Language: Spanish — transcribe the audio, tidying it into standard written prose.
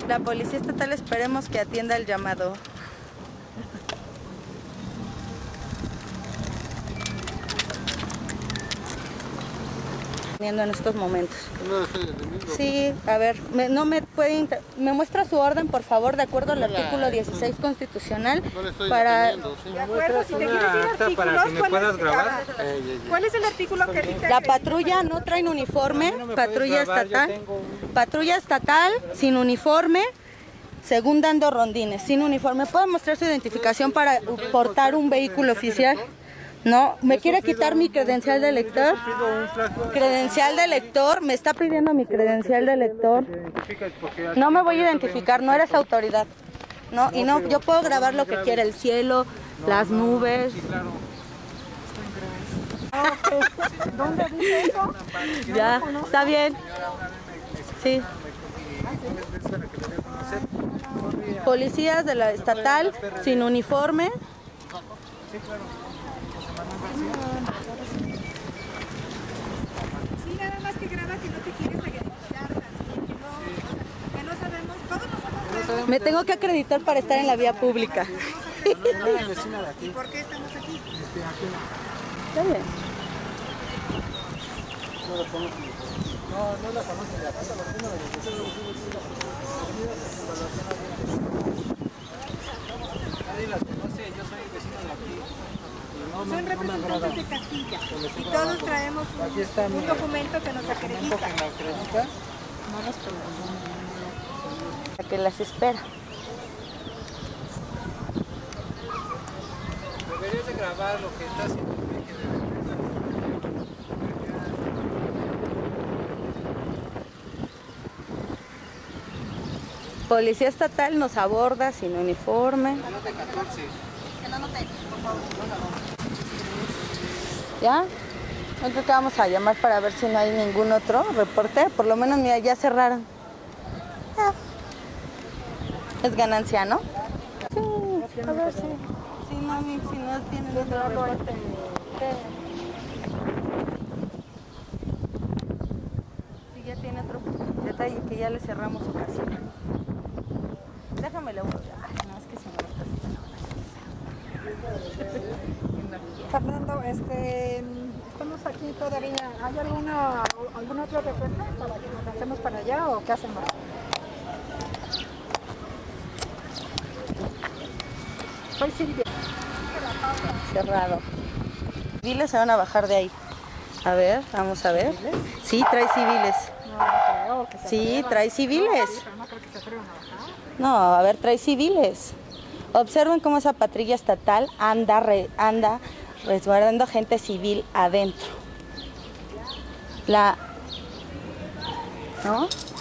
La policía estatal esperemos que atienda el llamado. En estos momentos. Sí, a ver, me muestra su orden, por favor, de acuerdo al artículo 16 constitucional. Para... De acuerdo, si te quieres ir artículos, para que me puedas grabar. ¿Cuál es el artículo que dice? La patrulla no traen uniforme, patrulla estatal. Patrulla estatal sin uniforme, según dando rondines, sin uniforme. ¿Puede mostrar su identificación para portar un vehículo oficial? No, me quiere quitar mi credencial de lector. Credencial de lector, me está pidiendo mi credencial de lector. No me voy a identificar, no eres autoridad. No, y no, yo puedo grabar lo que quiera, el cielo, las nubes. ¿Dónde dice eso? Ya, está bien. Sí. Policías de la estatal sin uniforme. Sí, nada más que graba que no te quieres acreditar, que no sabemos, todos nosotros sabemos. Me tengo que acreditar para estar en la vía pública. ¿Y por qué estamos aquí? Está bien. No la conocen de acá, nadie las conoce, yo soy vecino de aquí. Son representantes de casilla y todos traemos un documento que nos acredita. A que las espera. Deberías de grabar lo que está haciendo. Policía estatal nos aborda sin uniforme. ¿Ya? Yo creo que vamos a llamar para ver si no hay ningún otro reporte. Por lo menos, mira, ya cerraron. Es ganancia, ¿no? Sí, a ver si no tienen otro reporte. Si ya tiene otro detalle que ya le cerramos su casilla. Déjame la uno. No, es que se me Fernando, estamos aquí todavía. ¿Hay algún otro reporte para que nos lancemos para allá o qué hacemos? Soy Silvia. cerrado. Civiles se van a bajar de ahí. A ver, vamos a ver. Sí, trae civiles. No creo que se Sí, trae civiles. No creo que se atrevan a bajar. No, a ver, trae civiles. Observen cómo esa patrulla estatal anda resguardando gente civil adentro. ¿No?